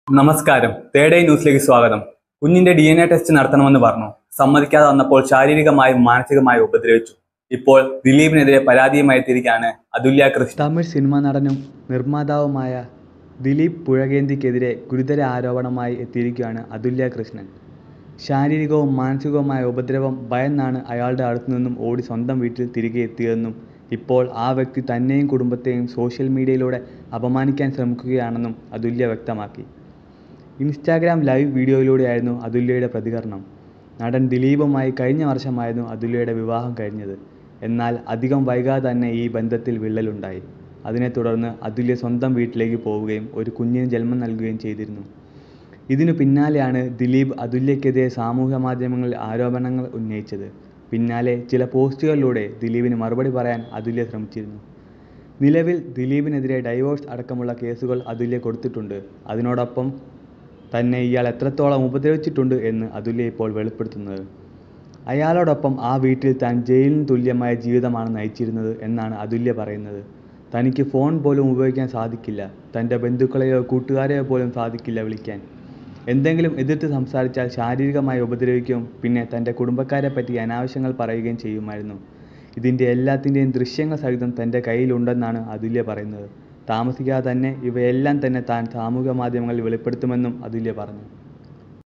നമസ്കാരം. Third eye ന്യൂസിലേക്ക് സ്വാഗതം. കുഞ്ഞിന്റെ DNA ടെസ്റ്റ് നടത്തണമെന്ന് പറഞ്ഞു. സമ്മതിക്കാതെ വന്നപ്പോൾ ശാരീരികമായും മാനസികമായും ഉപദ്രവിച്ചു. ഇപ്പോൾ ദിലീപിനെതിരെ പരാതിയുമായി എത്തിയിരിക്കുകയാണ് അതുല്യ കൃഷ്ണൻ. തമിഴ് സിനിമാ നടനും നിർമ്മാതാവുമായ ദിലീപ് പുഴകേന്തിക്കെതിരെ ഗുരുതര ആരോപണമായി എത്തിയിരിക്കുകയാണ് അതുല്യ കൃഷ്ണൻ. ശാരീരികവും മാനസികവുമായ ഉപദ്രവം ഭയന്നാണ് അയാളുടെ അടുത്തുനിന്നും ഓടി സ്വന്തം വീട്ടിൽ തിരികെ എത്തിയതെന്നും ഇപ്പോൾ ആ വ്യക്തി തന്നെയും കുടുംബത്തെയും സോഷ്യൽ മീഡിയയിലൂടെ അപമാനിക്കാൻ ശ്രമിക്കുകയാണെന്നും അതുല്യ വ്യക്തമാക്കി. ഇൻസ്റ്റാഗ്രാം ലൈവ് വീഡിയോയിലൂടെയായിരുന്നു അതുല്യയുടെ പ്രതികരണം. നടൻ ദിലീപുമായി കഴിഞ്ഞ വർഷമായിരുന്നു അതുല്യയുടെ വിവാഹം കഴിഞ്ഞത്. എന്നാൽ അധികം വൈകാതെ തന്നെ ഈ ബന്ധത്തിൽ വിള്ളലുണ്ടായി. അതിനെ തുടർന്ന് അതുല്യ സ്വന്തം വീട്ടിലേക്ക് പോവുകയും ഒരു കുഞ്ഞിന് ജന്മം നൽകുകയും ചെയ്തിരുന്നു. ഇതിനു പിന്നാലെയാണ് ദിലീപ് അതുല്യക്കെതിരെ സാമൂഹ്യ മാധ്യമങ്ങളിൽ ആരോപണങ്ങൾ ഉന്നയിച്ചത്. പിന്നാലെ ചില പോസ്റ്റുകളിലൂടെ ദിലീപിന് മറുപടി പറയാൻ അതുല്യ ശ്രമിച്ചിരുന്നു. നിലവിൽ ദിലീപിനെതിരെ ഡൈവോഴ്സ് അടക്കമുള്ള കേസുകൾ അതുല്യ കൊടുത്തിട്ടുണ്ട്. അതിനോടൊപ്പം തന്നെ ഇയാൾ എത്രത്തോളം ഉപദ്രവിച്ചിട്ടുണ്ട് എന്ന് അതുല്യ ഇപ്പോൾ വെളിപ്പെടുത്തുന്നത്. അയാളോടൊപ്പം ആ വീട്ടിൽ താൻ ജയിലിന് തുല്യമായ ജീവിതമാണ് നയിച്ചിരുന്നത് എന്നാണ് അതുല്യ പറയുന്നത്. തനിക്ക് ഫോൺ പോലും ഉപയോഗിക്കാൻ സാധിക്കില്ല. തൻ്റെ ബന്ധുക്കളെയോ കൂട്ടുകാരെയോ പോലും സാധിക്കില്ല വിളിക്കാൻ. എന്തെങ്കിലും എതിർത്ത് സംസാരിച്ചാൽ ശാരീരികമായി ഉപദ്രവിക്കുകയും പിന്നെ തൻ്റെ കുടുംബക്കാരെ പറ്റി അനാവശ്യങ്ങൾ പറയുകയും ചെയ്യുമായിരുന്നു. ഇതിൻ്റെ എല്ലാത്തിൻ്റെയും ദൃശ്യങ്ങൾ സഹിതം തൻ്റെ കയ്യിലുണ്ടെന്നാണ് അതുല്യ പറയുന്നത്. താമസിക്കാതെ തന്നെ ഇവയെല്ലാം തന്നെ താൻ സാമൂഹ്യ മാധ്യമങ്ങളിൽ വെളിപ്പെടുത്തുമെന്നും അതുല്യ പറഞ്ഞു.